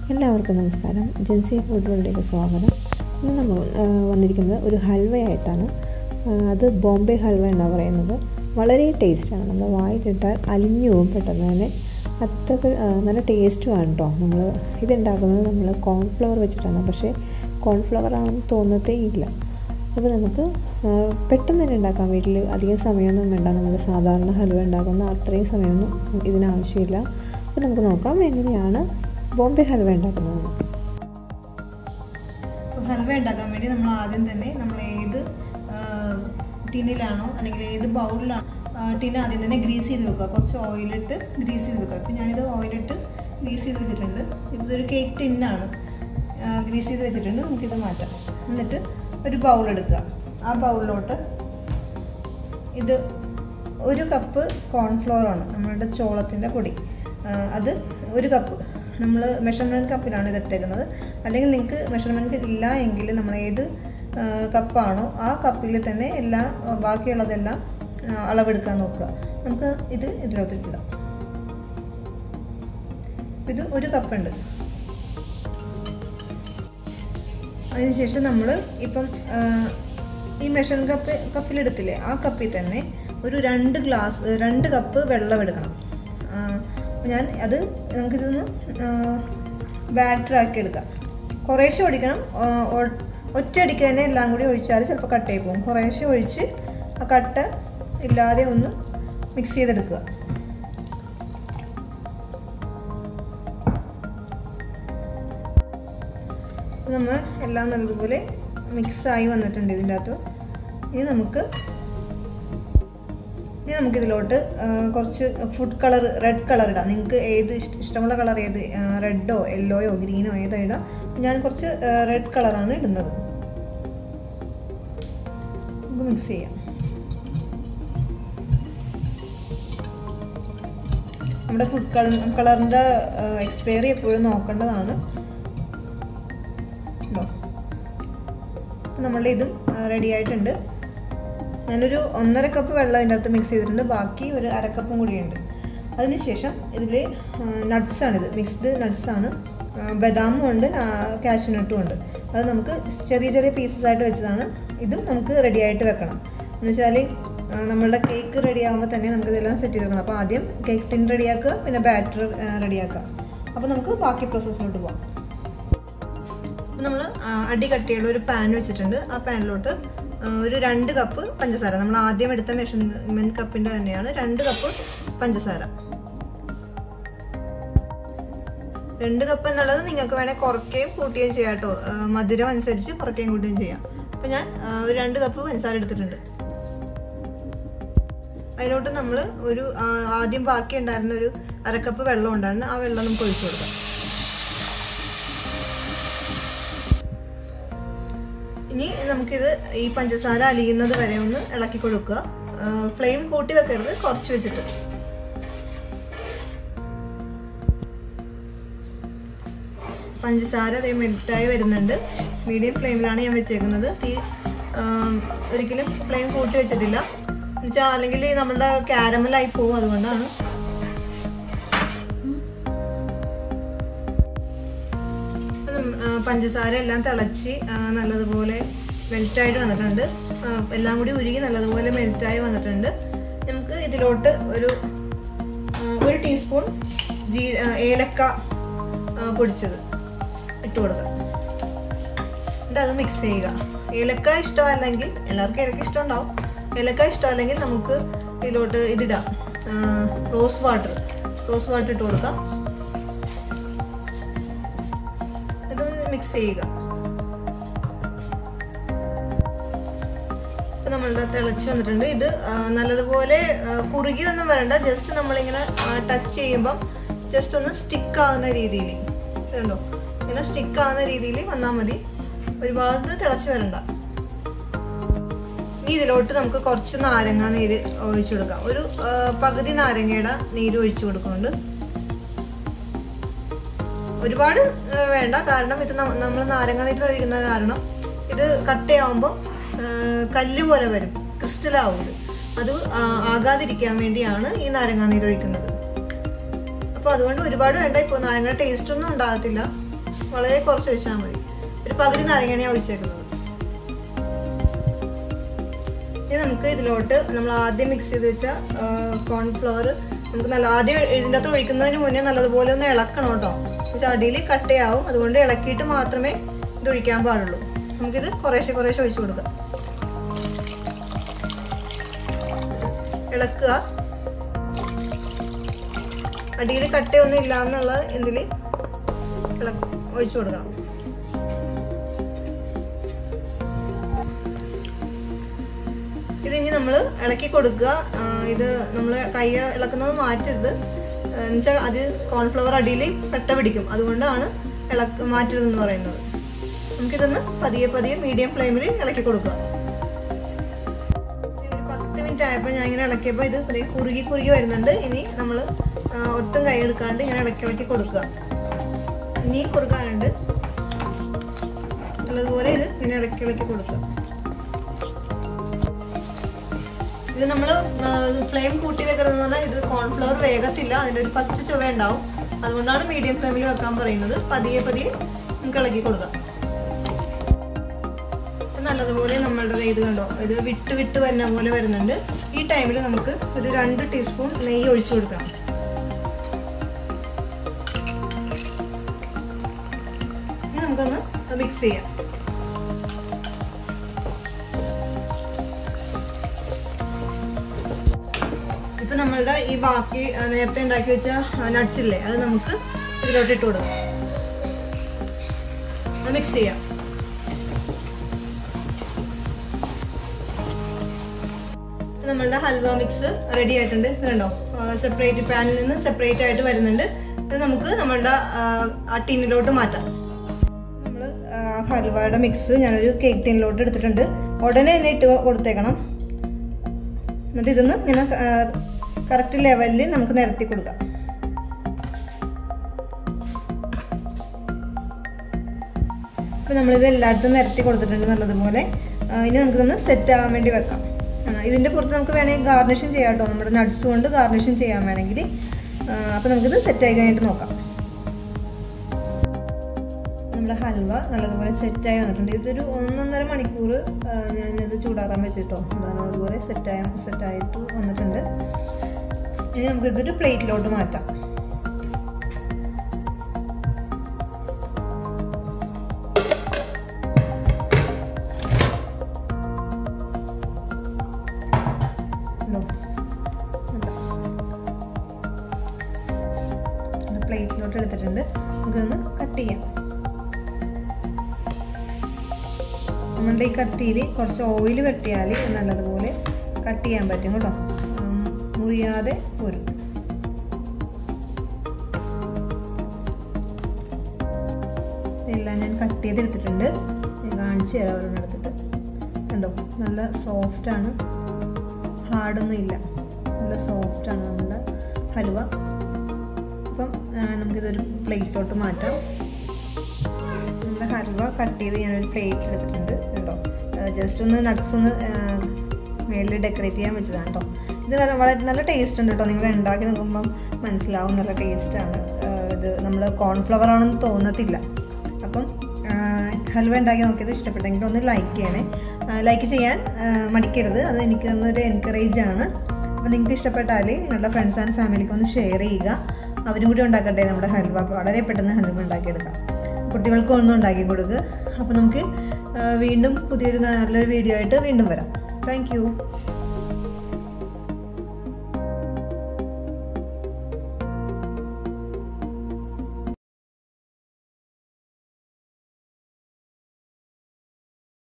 എല്ലാവർക്കും നമസ്കാരം. ജെൻസി ഫുഡ് വേൾഡിലേക്ക് സ്വാഗതം. ഇന്ന് നമ്മൾ വന്നിരിക്കുന്നത് ഒരു ഹൽവയായിട്ടാണ്. അത് ബോംബെ ഹൽവ എന്നാണ് പറയുന്നത്. വളരെ ടേസ്റ്റാണ്. നമ്മൾ വായിലിട്ടാൽ അലിഞ്ഞു പോകും പെട്ടെന്ന് തന്നെ. അത്രയ്ക്ക് നല്ല ടേസ്റ്റുമാണ് കേട്ടോ. നമ്മൾ ഇതുണ്ടാക്കുന്നത് നമ്മൾ കോൺഫ്ലവർ വെച്ചിട്ടാണ്. പക്ഷേ കോൺഫ്ലവർ ആണെന്ന് തോന്നത്തേ ഇല്ല. അപ്പോൾ നമുക്ക് പെട്ടെന്ന് തന്നെ ഉണ്ടാക്കാം. വീട്ടിൽ അധികം സമയമൊന്നും വേണ്ട. നമ്മൾ സാധാരണ ഹൽവ ഉണ്ടാക്കുന്ന അത്രയും സമയമൊന്നും ഇതിനാവശ്യമില്ല. അപ്പോൾ നമുക്ക് നോക്കാം എങ്ങനെയാണ് ബോംബെ ഹൽവ ഉണ്ടാക്കുന്നത്. ഹൽവ ഉണ്ടാക്കാൻ വേണ്ടി നമ്മൾ ആദ്യം തന്നെ നമ്മൾ ഏത് ടിന്നിലാണോ അല്ലെങ്കിൽ ഏത് ബൗളിലാണോ ടിന്ന് ആദ്യം തന്നെ ഗ്രീസ് ചെയ്ത് വെക്കുക. കുറച്ച് ഓയിലിട്ട് ഗ്രീസ് ചെയ്ത് വെക്കുക. ഇപ്പോൾ ഞാനിത് ഓയിലിട്ട് ഗ്രീസ് ചെയ്ത് വെച്ചിട്ടുണ്ട്. ഇതൊരു കേക്ക് ടിന്നാണ്. ഗ്രീസ് ചെയ്ത് വെച്ചിട്ടുണ്ട്. നമുക്കിത് മാറ്റാം. എന്നിട്ട് ഒരു ബൗൾ എടുക്കുക. ആ ബൗളിലോട്ട് ഇത് 1 കപ്പ് കോൺഫ്ലവറാണ്, നമ്മളുടെ ചോളത്തിൻ്റെ പൊടി. അത് 1 കപ്പ്. നമ്മൾ മെഷർമെൻറ്റ് കപ്പിലാണ് ഇത് ഇട്ടേക്കുന്നത്. അല്ലെങ്കിൽ നിങ്ങൾക്ക് മെഷർമെൻറ്റ് ഇല്ല എങ്കിൽ നമ്മൾ ഏത് കപ്പാണോ ആ കപ്പിൽ തന്നെ ബാക്കിയുള്ളതെല്ലാം അളവെടുക്കാൻ നോക്കുക. നമുക്ക് ഇതിലോട്ടിടാം. ഇത് 1 കപ്പുണ്ട്. അതിനുശേഷം നമ്മൾ ഇപ്പം ഈ മെഷർമെൻറ്റ് കപ്പിലെടുത്തില്ലേ, ആ കപ്പിൽ തന്നെ ഒരു 2 കപ്പ് വെള്ളം എടുക്കണം. നമുക്കിതൊന്ന് ബാറ്ററാക്കി എടുക്കാം. കുറേശ്ശെ ഒഴിക്കണം. ഒറ്റയടിക്ക് തന്നെ എല്ലാം കൂടി ഒഴിച്ചാൽ ചിലപ്പോൾ കട്ടയായി പോകും. കുറേശ്ശെ ഒഴിച്ച് ആ കട്ട ഇല്ലാതെ ഒന്ന് മിക്സ് ചെയ്തെടുക്കുക. നമ്മൾ എല്ലാം നല്ലതുപോലെ മിക്സായി വന്നിട്ടുണ്ട് ഇതിൻ്റെ അകത്ത്. ഇനി നമുക്കിതിലോട്ട് കുറച്ച് ഫുഡ് കളർ, റെഡ് കളർ ഇടാം. നിങ്ങൾക്ക് ഏത് ഇഷ്ടമുള്ള കളർ, ഏത് റെഡോ യെല്ലോയോ ഗ്രീനോ ഏതോ ഇടാം. ഞാൻ കുറച്ച് റെഡ് കളറാണ് ഇടുന്നത്. നമുക്ക് മിക്സ് ചെയ്യാം. നമ്മുടെ ഫുഡ് കളറിൻ്റെ എക്സ്പയറി എപ്പോഴും നോക്കേണ്ടതാണ്. നമ്മളുടെ ഇതും റെഡി ആയിട്ടുണ്ട്. ഞാനൊരു 1.5 കപ്പ് വെള്ളം അതിൻ്റെ അകത്ത് മിക്സ് ചെയ്തിട്ടുണ്ട്. ബാക്കി ഒരു 1/2 കപ്പും കൂടിയുണ്ട്. അതിനുശേഷം ഇതിൽ നട്ട്സാണിത്, മിക്സ്ഡ് നട്ട്സാണ്. ബദാമും ഉണ്ട്, കാഷ്യൂനട്ടും ഉണ്ട്. അത് നമുക്ക് ചെറിയ ചെറിയ പീസസ് ആയിട്ട് വെച്ചതാണ്. ഇതും നമുക്ക് റെഡി ആയിട്ട് വെക്കണം. എന്ന് വെച്ചാൽ നമ്മളുടെ കേക്ക് റെഡി ആകുമ്പോൾ തന്നെ നമുക്കിതെല്ലാം സെറ്റ് ചെയ്ത് വെക്കണം. അപ്പോൾ ആദ്യം കേക്ക് ടിൻ റെഡിയാക്കുക, പിന്നെ ബാറ്റർ റെഡിയാക്കുക. അപ്പോൾ നമുക്ക് ബാക്കി പ്രോസസ്സിലോട്ട് പോകാം. നമ്മൾ അടി കട്ടിയുള്ള ഒരു പാൻ വെച്ചിട്ടുണ്ട്. ആ പാനിലോട്ട് ഒരു 2 കപ്പ് പഞ്ചസാര, നമ്മൾ ആദ്യം എടുത്ത മെഷർമെൻറ്റ് കപ്പിൻ്റെ തന്നെയാണ് 2 കപ്പ് പഞ്ചസാര. 2 കപ്പ് എന്നുള്ളത് നിങ്ങൾക്ക് വേണേൽ കുറയ്ക്കുകയും കൂട്ടുകയും ചെയ്യാം കേട്ടോ. മധുരം അനുസരിച്ച് കുറയ്ക്കുകയും കൂട്ടുകയും ചെയ്യാം. അപ്പോൾ ഞാൻ ഒരു 2 കപ്പ് പഞ്ചസാര എടുത്തിട്ടുണ്ട്. അതിലോട്ട് നമ്മൾ ആദ്യം ബാക്കി ഉണ്ടായിരുന്ന ഒരു 1/2 കപ്പ് വെള്ളം ഉണ്ടായിരുന്നു. ആ വെള്ളം നമുക്ക് ഒഴിച്ചു കൊടുക്കാം. ഇനി നമുക്കിത് ഈ പഞ്ചസാര അലിയുന്നത് വരെ ഒന്ന് ഇളക്കി കൊടുക്കുക. ഫ്ലെയിം കൂട്ടി വെക്കരുത്, കുറച്ച് വെച്ചിട്ട്. പഞ്ചസാര അതേ മെൽറ്റായി വരുന്നുണ്ട്. മീഡിയം ഫ്ലെയിമിലാണ് ഞാൻ വെച്ചേക്കുന്നത്. ഒരിക്കലും ഫ്ലെയിം കൂട്ടി വെച്ചിട്ടില്ല. എന്നുവെച്ചാൽ അല്ലെങ്കിൽ നമ്മളുടെ കാരമലായി പോകും. അതുകൊണ്ടാണ്. പഞ്ചസാര എല്ലാം തിളച്ച് നല്ലതുപോലെ മെൽറ്റായിട്ട് വന്നിട്ടുണ്ട്. എല്ലാം കൂടി ഉരുകി നല്ലതുപോലെ മെൽറ്റായി വന്നിട്ടുണ്ട്. നമുക്ക് ഇതിലോട്ട് ഒരു ടീസ്പൂൺ ഏലക്ക പൊടിച്ചത് ഇട്ട് കൊടുക്കുക. എന്നിട്ട് അത് മിക്സ് ചെയ്യുക. ഏലക്ക ഇഷ്ടമല്ലെങ്കിൽ, എല്ലാവർക്കും ഏലക്ക ഇഷ്ടം ഉണ്ടാവും. ഏലക്ക ഇഷ്ടമല്ലെങ്കിൽ നമുക്ക് ഇതിലോട്ട് ഇതിടാം. റോസ് വാട്ടർ ഇട്ട് കൊടുക്കാം. മിക്സ് ചെയ്യുക. ഇപ്പം നമ്മളുടെ തിളച്ച് വന്നിട്ടുണ്ട്. ഇത് നല്ലതുപോലെ കുറുകിയൊന്നും വരണ്ട. ജസ്റ്റ് നമ്മളിങ്ങനെ ടച്ച് ചെയ്യുമ്പം ജസ്റ്റ് ഒന്ന് സ്റ്റിക്ക് ആവുന്ന രീതിയിൽ, ഇതുണ്ടോ, ഇങ്ങനെ സ്റ്റിക്ക് ആവുന്ന രീതിയിൽ വന്നാൽ മതി. ഒരുപാട് തിളച്ച് വരണ്ട. ഇനി ഇതിലോട്ട് നമുക്ക് കുറച്ച് നാരങ്ങ നീര് ഒഴിച്ചു കൊടുക്കാം. ഒരു പകുതി നാരങ്ങയുടെ നീര് ഒഴിച്ചു കൊടുക്കുന്നുണ്ട്. ഒരുപാട് വേണ്ട, കാരണം ഇത് നമ്മൾ നാരങ്ങ നീര് ഒഴിക്കുന്ന കാരണം ഇത് കട്ടയാവുമ്പോൾ കല്ല് പോലെ വരും, ക്രിസ്റ്റലാവും. അത് ആകാതിരിക്കാൻ വേണ്ടിയാണ് ഈ നാരങ്ങ നീര് ഒഴിക്കുന്നത്. അപ്പോൾ അതുകൊണ്ട് ഒരുപാട് വേണ്ട. ഇപ്പോൾ നാരങ്ങ ടേസ്റ്റ് ഒന്നും ഉണ്ടാകത്തില്ല. വളരെ കുറച്ച് ഒഴിച്ചാൽ മതി. ഒരു പകുതി നാരങ്ങയാണ് ഒഴിച്ചേക്കുന്നത്. ഇനി നമുക്ക് ഇതിലോട്ട് നമ്മൾ ആദ്യം മിക്സ് ചെയ്ത് വെച്ച കോൺഫ്ലവർ നമുക്ക് ആദ്യം ഇതിൻ്റെ അകത്ത് ഒഴിക്കുന്നതിന് മുന്നേ നല്ലതുപോലെ ഒന്ന് ഇളക്കണം കേട്ടോ. പക്ഷെ അടിയിൽ കട്ടയാവും, അതുകൊണ്ട് ഇളക്കിയിട്ട് മാത്രമേ ഇത് ഒഴിക്കാൻ പാടുള്ളൂ. നമുക്കിത് കുറേശ്ശെ ഒഴിച്ചു കൊടുക്കാം. ഇളക്കുക. അടിയിൽ കട്ടയൊന്നും ഇല്ല എന്നുള്ള ഇതിൽ ഒഴിച്ചു കൊടുക്കണം. ഇതിനി നമ്മൾ ഇളക്കി കൊടുക്കുക. ഇത് നമ്മൾ കൈ ഇളക്കുന്നത് മാറ്റരുത്. എന്നുവെച്ചാൽ അത് കോൺഫ്ലവർ അടിയിൽ കട്ട പിടിക്കും, അതുകൊണ്ടാണ് മാറ്റരുതെന്ന് പറയുന്നത്. നമുക്കിതൊന്ന് പതിയെ മീഡിയം ഫ്ലെയിമിൽ ഇളക്കി കൊടുക്കുക. ഒരു 10 മിനിറ്റ് ആയപ്പോൾ ഞാൻ ഇങ്ങനെ ഇളക്കിയപ്പോൾ ഇത് കുറുകി വരുന്നുണ്ട്. ഇനി നമ്മൾ ഒട്ടും കൈ എടുക്കാണ്ട് ഇങ്ങനെ ഇളക്കി കൊടുക്കുക. ഇനി കുറുകാനുണ്ട്. നല്ലതുപോലെ ഇത് ഇങ്ങനെ ഇളക്കി കൊടുക്കുക. ഇത് നമ്മൾ ഫ്ലെയിം കൂട്ടി വെക്കരുതെന്ന് പറഞ്ഞാൽ ഇത് കോൺഫ്ലവർ വേഗത്തില്ല, അതിൻ്റെ ഒരു പച്ച ചുവ ഉണ്ടാവും. അതുകൊണ്ടാണ് മീഡിയം ഫ്ലെയിമിൽ വെക്കാൻ പറയുന്നത്. പതിയെ നമുക്ക് ഇളക്കി കൊടുക്കാം. നല്ലതുപോലെ നമ്മളുടെ ഇത് കണ്ടോ, ഇത് വിട്ട് വരുന്ന പോലെ വരുന്നുണ്ട്. ഈ ടൈമിൽ നമുക്ക് ഒരു 2 ടീസ്പൂൺ നെയ്യ് ഒഴിച്ചു കൊടുക്കണം. ഇനി നമുക്കൊന്ന് മിക്സ് ചെയ്യാം. ഇപ്പം നമ്മളുടെ ഈ ബാക്കി നേരത്തെ ഉണ്ടാക്കി വെച്ച നട്ട്സ് ഇല്ലേ, അത് നമുക്ക് ഇതിലോട്ട് ഇട്ട് കൊടുക്കാം. മിക്സ് ചെയ്യാം. നമ്മളുടെ ഹൽവ മിക്സ് റെഡി ആയിട്ടുണ്ട്. കണ്ടോ, സെപ്പറേറ്റ് പാനിൽ നിന്ന് സെപ്പറേറ്റ് ആയിട്ട് വരുന്നുണ്ട്. ഇത് നമുക്ക് നമ്മളുടെ ആ ടിന്നിലോട്ട് മാറ്റാം. നമ്മൾ ഹൽവയുടെ മിക്സ് ഞാനൊരു കേക്ക് ടിന്നിലോട്ട് എടുത്തിട്ടുണ്ട്. ഉടനെ തന്നെ ഇട്ട് കൊടുത്തേക്കണം. എന്നിട്ട് ഇതൊന്ന് ഇങ്ങനെ കറക്റ്റ് ലെവലിൽ നമുക്ക് നിരത്തി കൊടുക്കാം. അപ്പോൾ നമ്മളിത് എല്ലായിടത്തും നിരത്തി കൊടുത്തിട്ടുണ്ട് നല്ലതുപോലെ. ഇനി നമുക്കിതൊന്ന് സെറ്റ് ആകാൻ വേണ്ടി വെക്കാം. ഇതിൻ്റെ പുറത്ത് നമുക്ക് വേണമെങ്കിൽ ഗാർണിഷും ചെയ്യാം കേട്ടോ, നമ്മുടെ നട്ട്സ് കൊണ്ട് ഗാർണിഷും ചെയ്യാൻ വേണമെങ്കിൽ. അപ്പോൾ നമുക്കിത് സെറ്റായി കഴിഞ്ഞിട്ട് നോക്കാം. നമ്മുടെ ഹൽവ നല്ലതുപോലെ സെറ്റായി വന്നിട്ടുണ്ട്. ഇതൊരു 1-1.5 മണിക്കൂർ ഞാനത് ചൂടാക്കാൻ വെച്ചിട്ടോ. അതുപോലെ സെറ്റായിട്ട് വന്നിട്ടുണ്ട്. ഇനി നമുക്കിതൊരു പ്ലേറ്റിലോട്ട് മാറ്റാം. പ്ലേറ്റിലോട്ട് എടുത്തിട്ടുണ്ട്. നമുക്കിതൊന്ന് കട്ട് ചെയ്യാം. നമ്മളുടെ ഈ കത്തിയിൽ കുറച്ച് ഓയിൽ വെട്ടിയാൽ നല്ലതുപോലെ കട്ട് ചെയ്യാൻ പറ്റും കേട്ടോ, മുറിയാതെ പോരും. എല്ലാം ഞാൻ കട്ട് ചെയ്തെടുത്തിട്ടുണ്ട്. ഞാൻ കാണിച്ചു തരാം ഒരെണ്ണം എടുത്തിട്ട്. കണ്ടോ, നല്ല സോഫ്റ്റാണ്, ഹാർഡൊന്നും ഇല്ല, നല്ല സോഫ്റ്റാണ് നമ്മുടെ ഹലുവ. അപ്പം നമുക്കിതൊരു പ്ലേറ്റിലോട്ട് മാറ്റാം. നമ്മുടെ ഹൽവ കട്ട് ചെയ്ത് ഞാനൊരു പ്ലേറ്റിൽ എടുത്തിട്ടുണ്ട്. കണ്ടോ, ജസ്റ്റ് ഒന്ന് നട്ട്സ് ഒന്ന് മേളിൽ ഡെക്കറേറ്റ് ചെയ്യാൻ വെച്ചതാണ് കേട്ടോ. ഇത് വളരെ നല്ല ടേസ്റ്റ് ഉണ്ട് കേട്ടോ. നിങ്ങൾ ഉണ്ടാക്കി നോക്കുമ്പം മനസ്സിലാവും, നല്ല ടേസ്റ്റാണ്. ഇത് നമ്മൾ കോൺഫ്ലവർ ആണെന്ന് തോന്നത്തില്ല. അപ്പം ഹൽവ ഉണ്ടാക്കി നോക്കിയത് ഇഷ്ടപ്പെട്ടെങ്കിൽ ഒന്ന് ലൈക്ക് ചെയ്യണേ. ലൈക്ക് ചെയ്യാൻ മടിക്കരുത്, അത് എനിക്ക് ഒന്നൊരു എൻകറേജാണ്. അപ്പോൾ നിങ്ങൾക്ക് ഇഷ്ടപ്പെട്ടാൽ നിങ്ങളുടെ ഫ്രണ്ട്സ് ആൻഡ് ഫാമിലിക്ക് ഒന്ന് ഷെയർ ചെയ്യുക. അവരും കൂടി ഉണ്ടാക്കട്ടെ നമ്മുടെ ഹൽവ. വളരെ പെട്ടെന്ന് ഹൽവ ഉണ്ടാക്കിയെടുക്കാം. കുട്ടികൾക്കും ഒന്നും ഉണ്ടാക്കി കൊടുക്കുക. അപ്പോൾ നമുക്ക് വീണ്ടും പുതിയൊരു നല്ലൊരു വീഡിയോ ആയിട്ട് വീണ്ടും വരാം. Thank U.